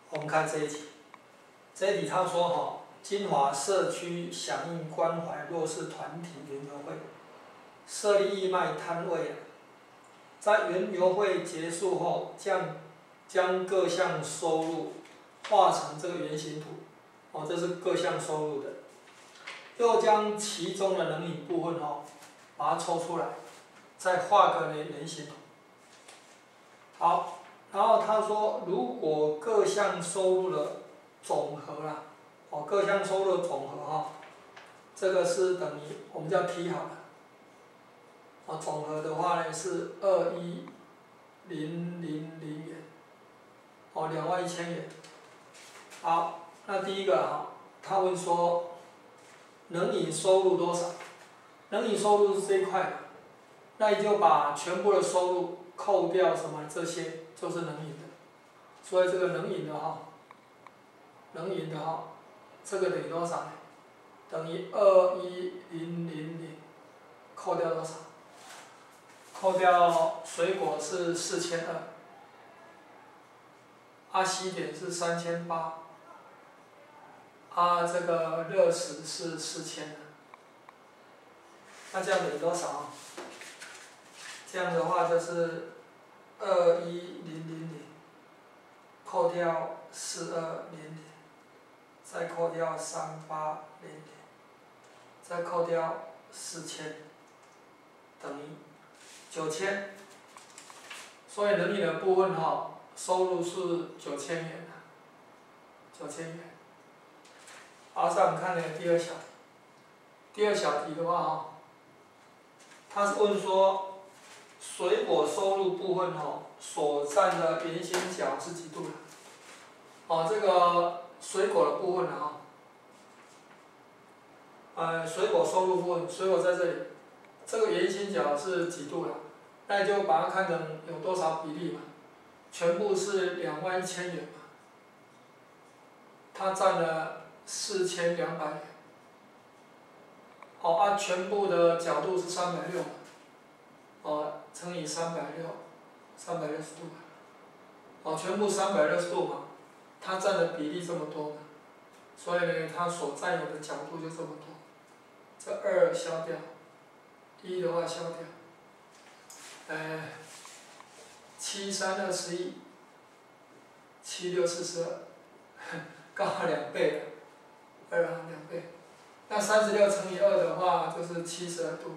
我们看这一题，这一题他说金华社区响应关怀弱势团体园游会，设立义卖摊位在园游会结束后，将各项收入画成这个圆形图，这是各项收入的，又将其中的能引部分把它抽出来，再画个圆形图。好，然后他说，如果各项收入的总和啦，各项收入的总和这个是等于我们叫 T 好了，总和的话呢是21000元，21000元。好，那第一个他问说，能引收入多少？能引收入是这一块，那你就把全部的收入扣掉什么这些，就是能引的。所以这个能引的这个等于多少呢？等于21000，扣掉多少？扣掉水果是4200，西点是3800，这个热食是4000，那这样等于多少？这样的话就是21000，扣掉4200，再扣掉3800，再扣掉4000，等于9000。所以能引的部分收入是9000元，9000元。好，再我们看第二小题。第二小题的话它是问说，水果收入部分所占的圆心角是几度的？这个水果的部分水果收入部分，水果在这里，这个圆心角是几度的？那你就把它看成有多少比例嘛？全部是21000元嘛，它占了4200元。全部的角度是360嘛，乘以360，360度全部360度嘛，它占的比例这么多嘛，所以呢，它所占有的角度就这么多。这2消掉，1的话消掉，7、3、21，7、6、42，刚好2倍了，2倍。那36乘以2的话就是72度了，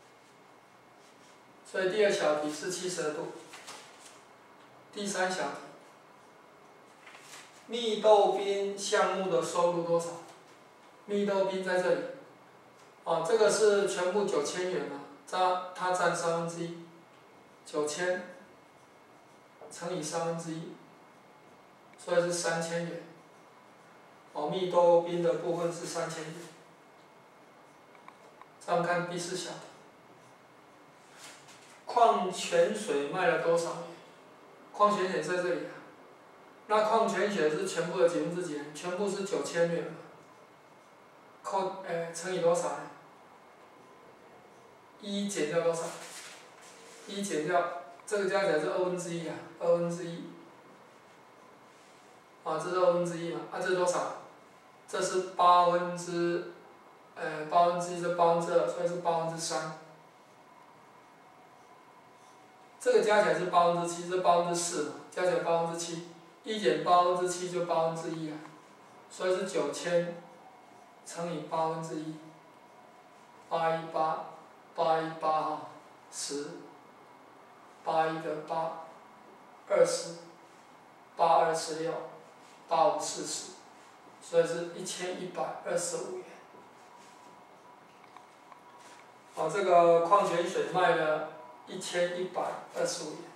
所以第二小题是72度。第三小题，蜜豆冰项目的收入多少？蜜豆冰在这里，这个是全部9000元嘛，它占1/3，9000乘以1/3，所以是3000元。蜜豆冰的部分是3000元。再我们看第四小题，矿泉水卖了多少元？矿泉水在这里那矿泉水是全部的几分之几？全部是9000元嘛，乘以多少呢？1减掉多少？1减掉这个加起来是1/2啊，1/2。这是1/2嘛，这是多少？这是1/8，是2/2，所以是3/8。这个加起来是7%，是4%嘛，加起来7%，1减7%就1/8啊，所以是9000乘以1/8，818，10，8的8，20，8、2、16，8、5、40，所以是1125元。这个矿泉水卖了1125元。